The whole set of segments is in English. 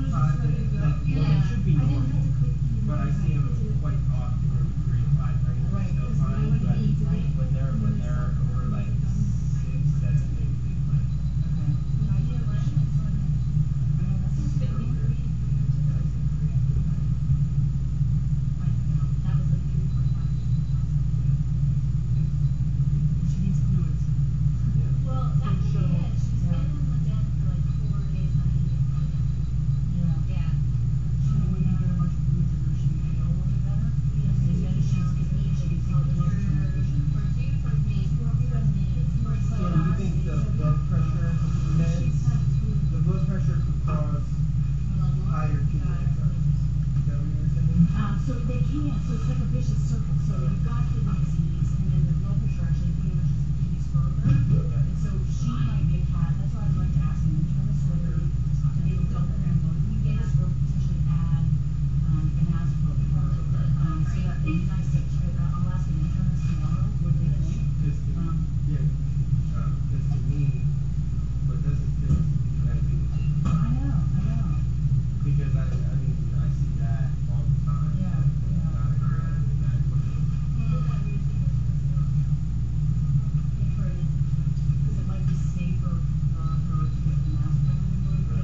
5 to, like, well, it should be normal, but I see them quite often in 3 to 5 range, Right, still because fine, they but would eat, right? when they're over like 6, 7, they fight. She needs fluids. Well, that's Show. what it is. She's been in the den for like 4 days. Yeah. Yeah. She when you get a bunch of fluids in her, she can feel a little bit better. And then she's can eat, she can take the blood pressure medication. So you think the blood pressure meds, the blood pressure could cause higher kidney enzymes? Is that what you were saying? So they can, so it's like a vicious circle. So you've got kidney disease, and then the blood pressure actually pretty much just kidneys further. And so she might be a cat. That's why I'd like to ask an internist whether they would double gram both of you guys or potentially add an aspirin. So that would be nice to, I'll ask an internist tomorrow what they think. Because to me, what doesn't fit is the diabetes. I know. Because I mean, I see that all the time. Yeah. Not a great, not equipment. Because it might be safer for her to get an aspirin.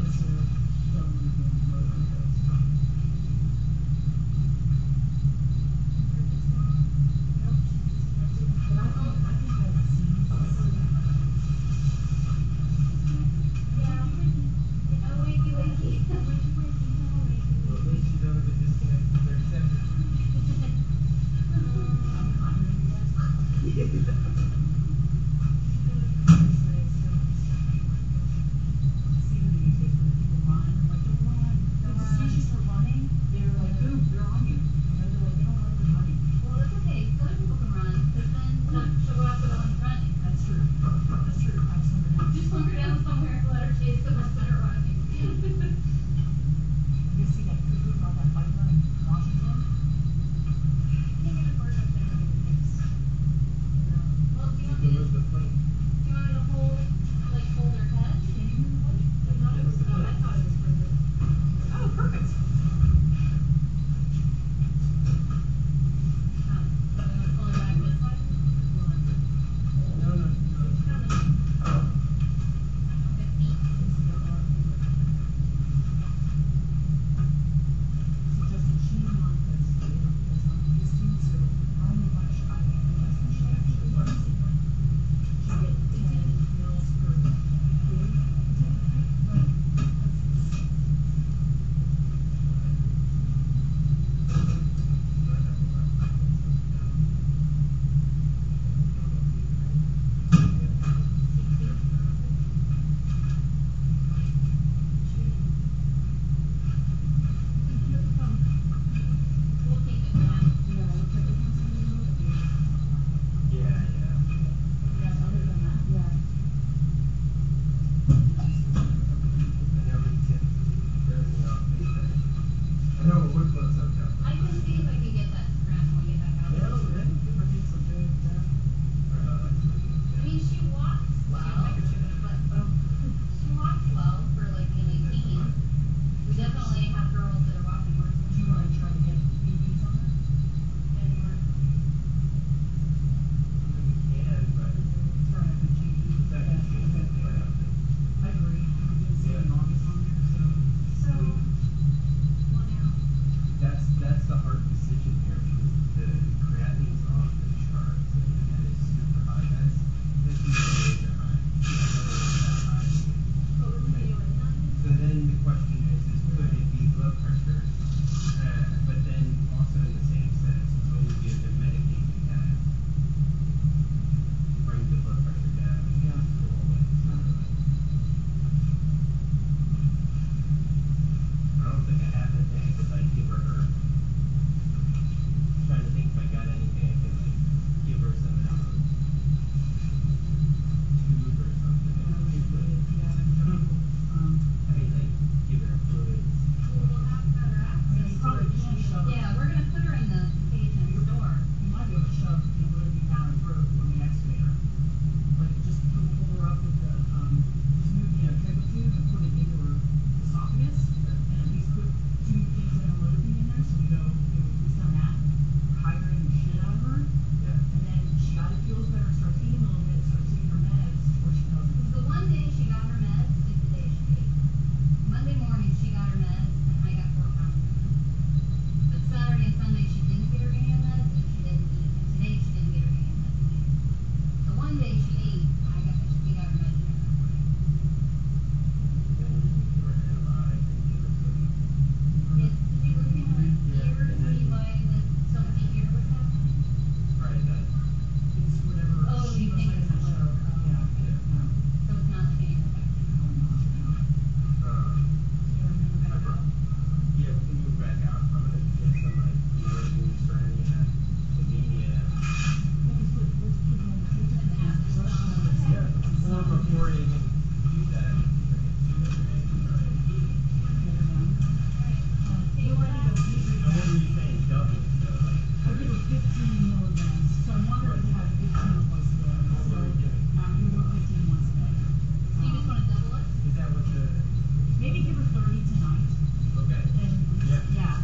6:30 tonight. Okay. And, yeah,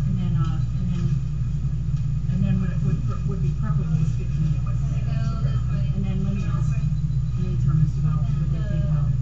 and then what it would be preferable is 15 minutes. Gotta go this way. And then let me ask the internist about what they think of